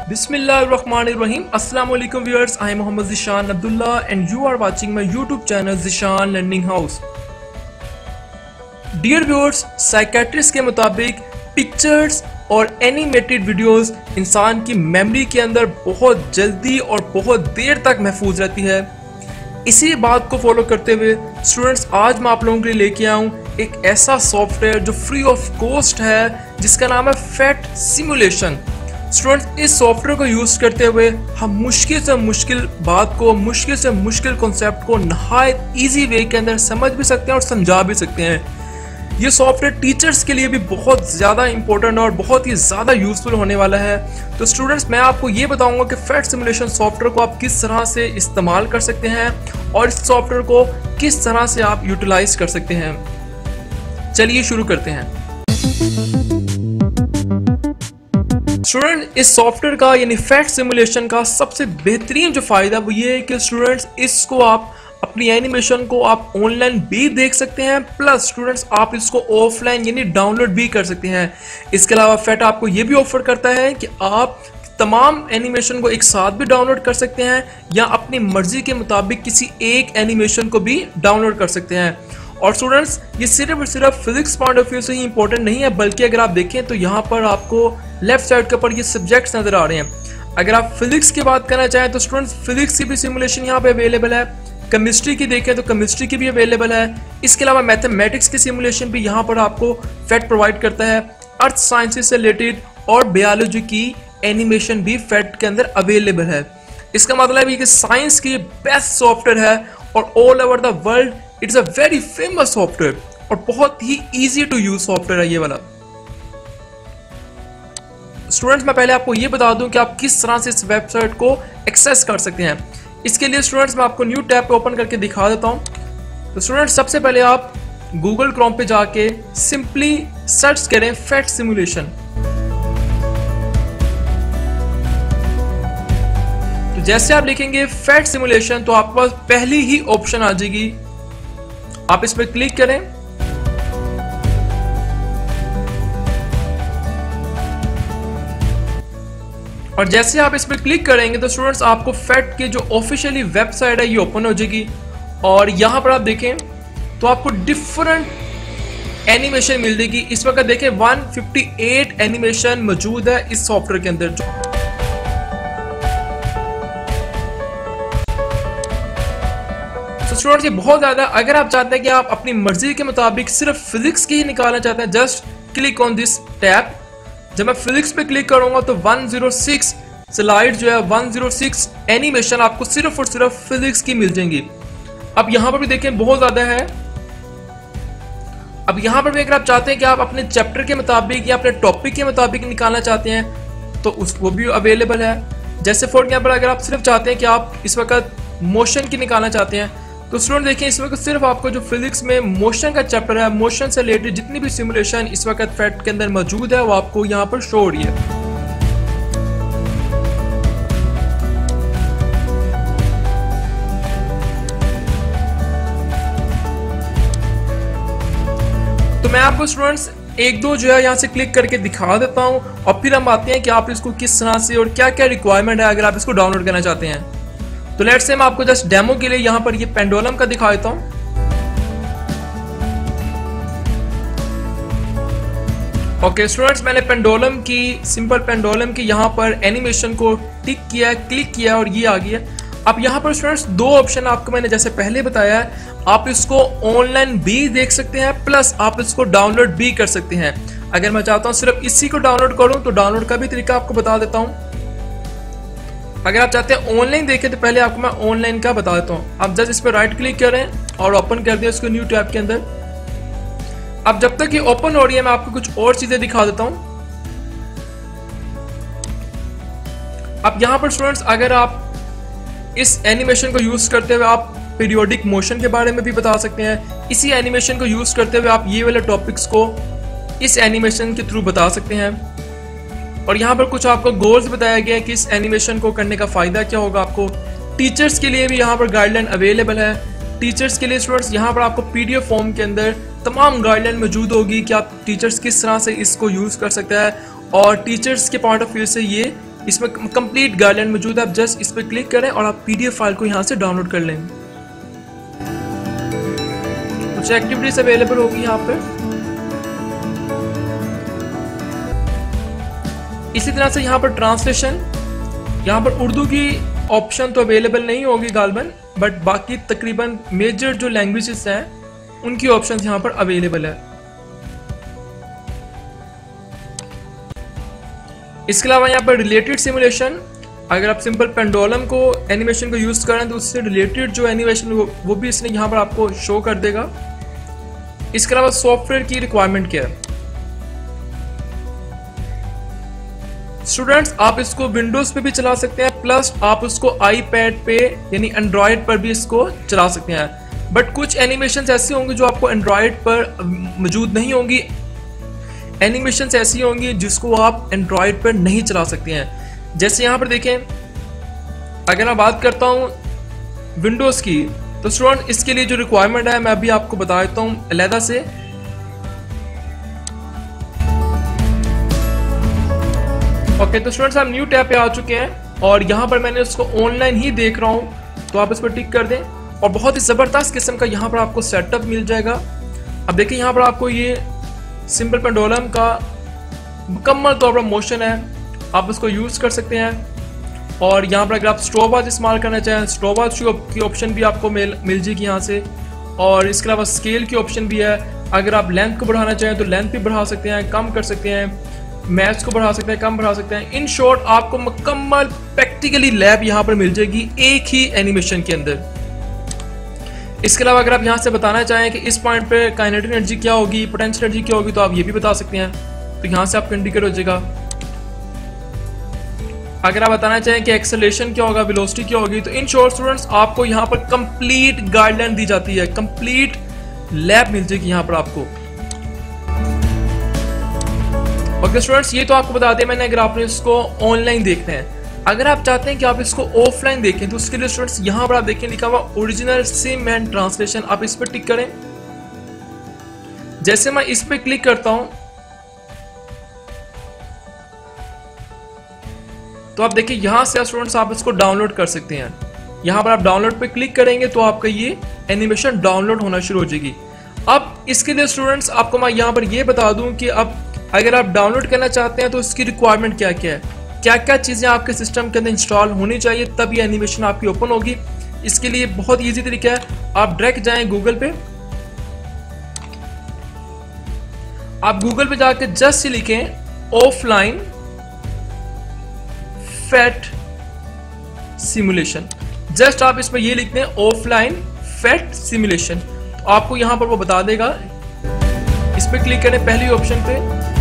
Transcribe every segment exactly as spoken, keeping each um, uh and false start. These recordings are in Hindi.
Bismillahirrahmanirrahim. Assalamu alaikum viewers. I am Muhammad Zishan Abdullah and you are watching my YouTube channel Zishan Learning House. Dear viewers, psychiatrist के मुताबिक पिक्चर्स और एनिमेटेड वीडियोस इंसान की मेमोरी के अंदर बहुत जल्दी और बहुत देर तक महफूज रहती है। इसी बात को फॉलो करते हुए स्टूडेंट्स आज मैं आप लोगों के लिए लेके आऊँ एक ऐसा सॉफ्टवेयर जो फ्री ऑफ कॉस्ट है जिसका नाम है फैट सिमुलेशन। स्टूडेंट्स इस सॉफ्टवेयर को यूज़ करते हुए हम मुश्किल से मुश्किल बात को मुश्किल से मुश्किल कॉन्सेप्ट को नहायत ईजी वे के अंदर समझ भी सकते हैं और समझा भी सकते हैं। ये सॉफ्टवेयर टीचर्स के लिए भी बहुत ज़्यादा इंपॉर्टेंट और बहुत ही ज़्यादा यूज़फुल होने वाला है। तो स्टूडेंट्स मैं आपको ये बताऊंगा कि फैट सिमुलेशन सॉफ्टवेयर को आप किस तरह से इस्तेमाल कर सकते हैं और इस सॉफ्टवेयर को किस तरह से आप यूटिलाइज कर सकते हैं। चलिए शुरू करते हैं। स्टूडेंट इस सॉफ्टवेयर का यानी फैट सिमुलेशन का सबसे बेहतरीन जो फायदा वो ये है कि स्टूडेंट्स इसको आप अपनी एनिमेशन को आप ऑनलाइन भी देख सकते हैं, प्लस स्टूडेंट्स आप इसको ऑफलाइन यानी डाउनलोड भी कर सकते हैं। इसके अलावा फैट आपको ये भी ऑफर करता है कि आप तमाम एनिमेशन को एक साथ भी डाउनलोड कर सकते हैं या अपनी मर्जी के मुताबिक किसी एक एनिमेशन को भी डाउनलोड कर सकते हैं। और स्टूडेंट्स ये सिर्फ और सिर्फ फिजिक्स पॉइंट ऑफ व्यू से ही इंपॉर्टेंट नहीं है, बल्कि अगर आप देखें तो यहाँ पर आपको लेफ्ट साइड के ऊपर ये सब्जेक्ट्स नजर आ रहे हैं। अगर आप फिजिक्स की बात करना चाहें तो स्टूडेंट्स फिजिक्स की भी सिमुलेशन यहाँ पे अवेलेबल है, केमिस्ट्री की देखें तो केमिस्ट्री की भी अवेलेबल है। इसके अलावा मैथमेटिक्स की सिमुलेशन भी यहाँ पर आपको फैट प्रोवाइड करता है। अर्थ साइंसेस से रिलेटेड और बायोलॉजी की एनिमेशन भी फैट के अंदर अवेलेबल है। इसका मतलब है कि साइंस की बेस्ट सॉफ्टवेयर है और all over the world it's a very famous software और बहुत ही इजी टू यूज सॉफ्टवेयर है ये वाला। स्टूडेंट्स मैं पहले आपको ये बता दूं कि आप किस तरह से इस वेबसाइट को एक्सेस कर सकते हैं। इसके लिए स्टूडेंट्स मैं आपको न्यू टैब पे ओपन करके दिखा देता हूं। तो स्टूडेंट्स सबसे पहले आप गूगल क्रोम पे जाके सिंपली सर्च करें फैट सिमुलेशन। तो जैसे आप लिखेंगे फैट सिमुलेशन तो आपके पास पहली ही ऑप्शन आ जाएगी, आप इस पर क्लिक करें। और जैसे आप इस पर क्लिक करेंगे तो स्टूडेंट्स आपको फैट की जो ऑफिशियली वेबसाइट है ये ओपन हो जाएगी और यहां पर आप देखें तो आपको डिफरेंट एनिमेशन मिल जाएगी। इस वक्त देखें एक सौ अट्ठावन एनिमेशन मौजूद है इस सॉफ्टवेयर के अंदर। तो स्टूडेंट्स ये बहुत ज्यादा, अगर आप चाहते हैं कि आप अपनी मर्जी के मुताबिक सिर्फ फिजिक्स की ही निकालना चाहते हैं, just click on this tab. जब मैं फिजिक्स पे क्लिक करूंगा तो एक सौ छह स्लाइड जो है एक सौ छह एनिमेशन आपको सिर्फ और सिर्फ फिजिक्स की मिल जाएंगी। अब यहां पर भी देखें बहुत ज्यादा है। अब यहां पर भी अगर आप चाहते हैं कि आप अपने चैप्टर के मुताबिक या अपने टॉपिक के मुताबिक निकालना चाहते हैं तो उस वो भी अवेलेबल है। जैसे फॉर एग्जाम्पल अगर आप सिर्फ चाहते हैं कि आप इस वक्त मोशन की निकालना चाहते हैं तो स्टूडेंट देखिए इस वक्त सिर्फ आपको जो फिजिक्स में मोशन का चैप्टर है, मोशन से रिलेटेड जितनी भी सिमुलेशन इस वक्त फैट के अंदर मौजूद है वो आपको यहाँ पर शो हो रही है। तो मैं आपको स्टूडेंट्स एक दो जो है यहाँ से क्लिक करके दिखा देता हूँ और फिर हम आते हैं कि आप इसको किस तरह से और क्या क्या रिक्वायरमेंट है अगर आप इसको डाउनलोड करना चाहते हैं। तो लेट्स से मैं आपको जस्ट डेमो के लिए यहाँ पर ये पेंडुलम का दिखा देता हूँ। ओके स्टूडेंट्स मैंने पेंडुलम की सिंपल पेंडुलम की यहाँ पर एनिमेशन को टिक किया, क्लिक किया और ये आ गया। अब यहाँ पर स्टूडेंट्स दो ऑप्शन आपको मैंने जैसे पहले बताया है, आप इसको ऑनलाइन भी देख सकते हैं प्लस आप इसको डाउनलोड भी कर सकते हैं। अगर मैं चाहता हूँ सिर्फ इसी को डाउनलोड करूँ तो डाउनलोड का भी तरीका आपको बता देता हूँ। अगर आप चाहते हैं ऑनलाइन देखें तो पहले आपको मैं ऑनलाइन का बता देता हूँ। आप जस्ट इस पर राइट क्लिक करें और ओपन कर दें इसको न्यू टैब के अंदर। अब जब तक ये ओपन हो रही है मैं आपको कुछ और चीजें दिखा देता हूँ। अब यहाँ पर स्टूडेंट्स अगर आप इस एनिमेशन को यूज करते हुए आप पीरियोडिक मोशन के बारे में भी बता सकते हैं। इसी एनिमेशन को यूज करते हुए आप ये वाले टॉपिक्स को इस एनिमेशन के थ्रू बता सकते हैं। और यहाँ पर कुछ आपको गोल्स बताया गया है कि इस एनिमेशन को करने का फायदा क्या होगा आपको। टीचर्स के लिए भी यहाँ पर गाइडलाइन अवेलेबल है। टीचर्स के लिए स्टूडेंट्स यहाँ पर आपको पीडीएफ फॉर्म के अंदर तमाम गाइडलाइन मौजूद होगी कि आप टीचर्स किस तरह से इसको यूज कर सकते हैं और टीचर्स के पॉइंट ऑफ व्यू से ये इसमें कंप्लीट गाइडलाइन मौजूद है। आप जस्ट इस पर क्लिक करें और आप पीडीएफ फाइल को यहाँ से डाउनलोड कर लें। कुछ एक्टिविटीज अवेलेबल होगी यहाँ पे। इसी तरह से यहाँ पर ट्रांसलेशन, यहाँ पर उर्दू की ऑप्शन तो अवेलेबल नहीं होगी गालबन, बट बाकी तकरीबन मेजर जो लैंग्वेजेस हैं उनकी ऑप्शन यहाँ पर अवेलेबल है। इसके अलावा यहाँ पर रिलेटेड सिमुलेशन, अगर आप सिंपल पेंडुलम को एनिमेशन को यूज करें तो उससे रिलेटेड जो एनिमेशन वो, वो भी इसने यहाँ पर आपको शो कर देगा। इसके अलावा सॉफ्टवेयर की रिक्वायरमेंट क्या है स्टूडेंट्स, आप इसको विंडोज पे भी चला सकते हैं, प्लस आप उसको आईपैड पे यानी एंड्रॉयड पर भी इसको चला सकते हैं। बट कुछ एनिमेशंस ऐसी होंगी जो आपको एंड्रॉयड पर मौजूद नहीं होंगी, एनिमेशंस ऐसी होंगी जिसको आप एंड्रॉयड पर नहीं चला सकते हैं। जैसे यहाँ पर देखें, अगर मैं बात करता हूँ विंडोज की, तो स्टूडेंट इसके लिए जो रिक्वायरमेंट है मैं अभी आपको बता देता हूँ अलहदा से। ओके तो स्टूडेंट्स हम न्यू टैब पे आ चुके हैं और यहाँ पर मैंने उसको ऑनलाइन ही देख रहा हूँ, तो आप इस पर टिक कर दें और बहुत ही ज़बरदस्त किस्म का यहाँ पर आपको सेटअप मिल जाएगा। अब देखिए यहाँ पर आपको ये सिंपल पेंडुलम का मुकम्मल तौर पर मोशन है, आप उसको यूज़ कर सकते हैं। और यहाँ पर अगर आप स्टॉपवॉच इस्तेमाल करना चाहें, स्टॉपवॉच की ऑप्शन भी आपको मिल मिल जाएगी यहाँ से। और इसके अलावा स्केल की ऑप्शन भी है, अगर आप लेंथ को बढ़ाना चाहें तो लेंथ भी बढ़ा सकते हैं, कम कर सकते हैं, मैच को बढ़ा सकते हैं, कम बढ़ा सकते हैं। इन शॉर्ट आपको मुकम्मल प्रैक्टिकली लैब यहाँ पर मिल जाएगी एक ही एनिमेशन के अंदर। इसके अलावा अगर आप यहाँ से बताना चाहें कि इस पॉइंट पे काइनेटिक एनर्जी क्या होगी, पोटेंशियल एनर्जी क्या होगी, तो आप ये भी बता सकते हैं, तो यहाँ से आपका इंडिकेट हो जाएगा। अगर आप बताना चाहें कि एक्सेलरेशन क्या होगा, वेलोसिटी क्या होगी, तो इन शॉर्ट स्टूडेंट्स आपको यहाँ पर कंप्लीट गाइडलाइन दी जाती है, कंप्लीट लैब मिल जाएगी यहाँ पर आपको। ओके स्टूडेंट्स, ये तो आपको बता दें मैंने, अगर आपने इसको ऑनलाइन देखना है। अगर आप चाहते हैं कि आप इसको ऑफलाइन देखें तो उसके लिए स्टूडेंट्स यहाँ पर आप देखें लिखा हुआ ओरिजिनल सिम एंड ट्रांसलेशन, आप इस पर टिक करें। जैसे मैं इस पर क्लिक करता हूं तो आप देखिए यहाँ से स्टूडेंट्स आप इसको डाउनलोड कर सकते हैं। यहाँ पर आप डाउनलोड पे क्लिक करेंगे तो आपका ये एनिमेशन डाउनलोड होना शुरू हो जाएगी। अब इसके लिए स्टूडेंट्स आपको मैं यहाँ पर ये बता दूं कि अब अगर आप डाउनलोड करना चाहते हैं तो इसकी रिक्वायरमेंट क्या क्या है, क्या क्या चीज़ें आपके सिस्टम के अंदर इंस्टॉल होनी चाहिए, तब ये एनिमेशन आपकी ओपन होगी। इसके लिए बहुत इजी तरीका है, आप डायरेक्ट जाएं गूगल पे, आप गूगल पे जाके जस्ट लिखें ऑफलाइन फैट सिमुलेशन, जस्ट आप इस पर ये लिखते हैं ऑफलाइन फैट सिमुलेशन, तो आपको यहां पर वो बता देगा। इस पर क्लिक करें पहली ऑप्शन पे।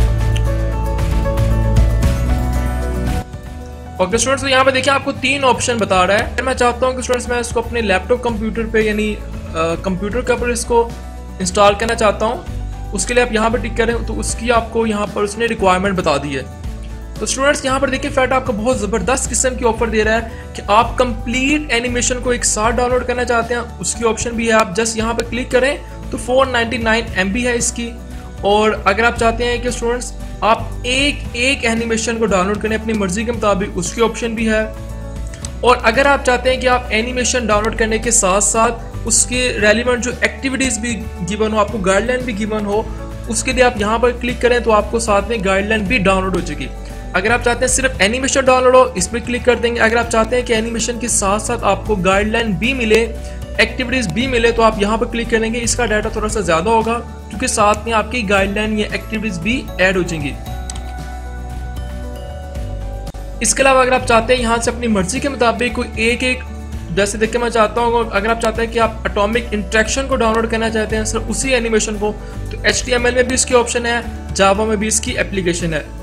ओके स्टूडेंट्स, तो यहाँ पे देखिए आपको तीन ऑप्शन बता रहा है। मैं चाहता हूँ कि स्टूडेंट्स मैं इसको अपने लैपटॉप कंप्यूटर पे यानी कंप्यूटर के ऊपर इसको इंस्टॉल करना चाहता हूँ, उसके लिए आप यहाँ पे टिक करें तो उसकी आपको यहाँ पर उसने रिक्वायरमेंट बता दी है। तो स्टूडेंट्स यहाँ पर देखिए फैट आपको बहुत ज़बरदस्त किस्म की ऑफर दे रहा है कि आप कंप्लीट एनिमेशन को एक साथ डाउनलोड करना चाहते हैं, उसकी ऑप्शन भी है। आप जस्ट यहाँ पर क्लिक करें तो four ninety nine M B है इसकी। और अगर आप चाहते हैं कि स्टूडेंट्स आप एक एक एनिमेशन को डाउनलोड करें अपनी मर्जी के मुताबिक, उसकी ऑप्शन भी है। और अगर आप चाहते हैं कि आप एनिमेशन डाउनलोड करने के साथ साथ उसके रेलिवेंट जो एक्टिविटीज़ भी गिवन हो, आपको गाइडलाइन भी गिवन हो, उसके लिए आप यहाँ पर क्लिक करें तो आपको साथ में गाइडलाइन भी डाउनलोड हो जाएगी। अगर आप चाहते हैं सिर्फ एनिमेशन डाउनलोड हो, इस पर क्लिक कर देंगे। अगर आप चाहते हैं कि एनिमेशन के साथ साथ आपको गाइडलाइन भी मिले, एक्टिविटीज़ भी मिले, तो आप यहाँ पर क्लिक करेंगे। इसका डाटा थोड़ा सा ज़्यादा होगा क्योंकि साथ में आपकी गाइडलाइन या एक्टिविटीज़ भी ऐड हो जाएंगी। इसके अलावा अगर आप चाहते हैं यहाँ से अपनी मर्जी के मुताबिक कोई एक एक, जैसे देख के मैं चाहता हूँ अगर आप चाहते हैं कि आप एटॉमिक इंट्रैक्शन को डाउनलोड करना चाहते हैं सिर्फ उसी एनिमेशन को, तो एच टी एम एल में भी इसकी ऑप्शन है, जावा में भी इसकी एप्लीकेशन है।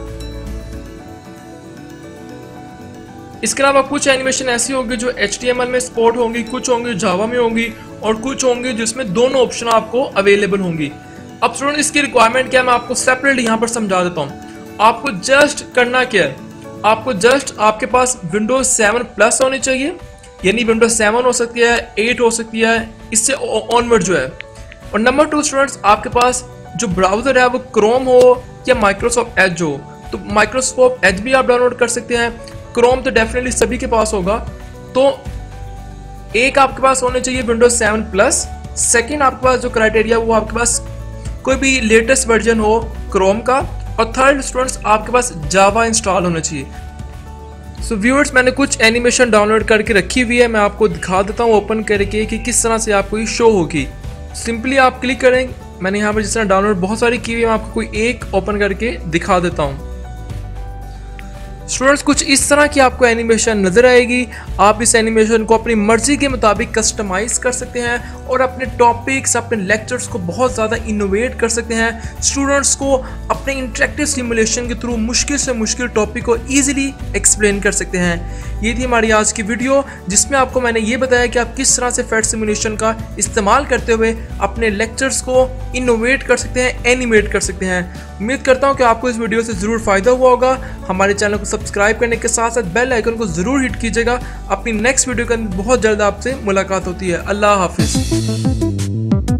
इसके अलावा कुछ एनिमेशन ऐसी होंगी जो एच टी एम एल में सपोर्ट होंगी, कुछ होंगी जावा में होंगी और कुछ होंगी जिसमें दोनों ऑप्शन आपको अवेलेबल होंगी। अब स्टूडेंट इसकी रिक्वायरमेंट क्या है मैं आपको सेपरेटली यहाँ पर समझा देता हूँ। आपको जस्ट करना क्या है, आपको जस्ट आपके पास विंडोज सेवन प्लस होनी चाहिए, यानी विंडोज सेवन हो सकती है, एट हो सकती है, इससे ऑनवर्ड जो है। और नंबर टू स्टूडेंट्स आपके पास जो ब्राउजर है वो क्रोम हो या माइक्रोसॉफ्ट एज हो, तो माइक्रोस्कोप एज भी आप डाउनलोड कर सकते हैं। क्रोम तो डेफिनेटली सभी के पास होगा। तो एक आपके पास होना चाहिए विंडोज सेवन प्लस। सेकेंड आपके पास जो क्राइटेरिया वो आपके पास कोई भी लेटेस्ट वर्जन हो क्रोम का। और थर्ड स्टूडेंट्स आपके पास जावा इंस्टॉल होना चाहिए। सो so, व्यूअर्स मैंने कुछ एनिमेशन डाउनलोड करके रखी हुई है, मैं आपको दिखा देता हूँ ओपन करके कि किस तरह से आपको ये शो होगी। सिंपली आप क्लिक करें, मैंने यहाँ पर जिस तरह डाउनलोड बहुत सारी की हुई है, मैं आपको कोई एक ओपन करके दिखा देता हूँ। स्टूडेंट्स कुछ इस तरह की आपको एनिमेशन नजर आएगी। आप इस एनिमेशन को अपनी मर्जी के मुताबिक कस्टमाइज कर सकते हैं और अपने टॉपिक्स, अपने लेक्चर्स को बहुत ज़्यादा इनोवेट कर सकते हैं। स्टूडेंट्स को अपने इंटरेक्टिव सिमुलेशन के थ्रू मुश्किल से मुश्किल टॉपिक को ईजिली एक्सप्लेन कर सकते हैं। ये थी हमारी आज की वीडियो, जिसमें आपको मैंने ये बताया कि आप किस तरह से फैट सिमुलेशन का इस्तेमाल करते हुए अपने लेक्चर्स को इनोवेट कर सकते हैं, एनिमेट कर सकते हैं। उम्मीद करता हूँ कि आपको इस वीडियो से ज़रूर फ़ायदा हुआ होगा। हमारे चैनल को सब्सक्राइब करने के साथ साथ बेल आइकन को ज़रूर हिट कीजिएगा। अपनी नेक्स्ट वीडियो के अंदर बहुत जल्द आपसे मुलाकात होती है। अल्लाह हाफिज़।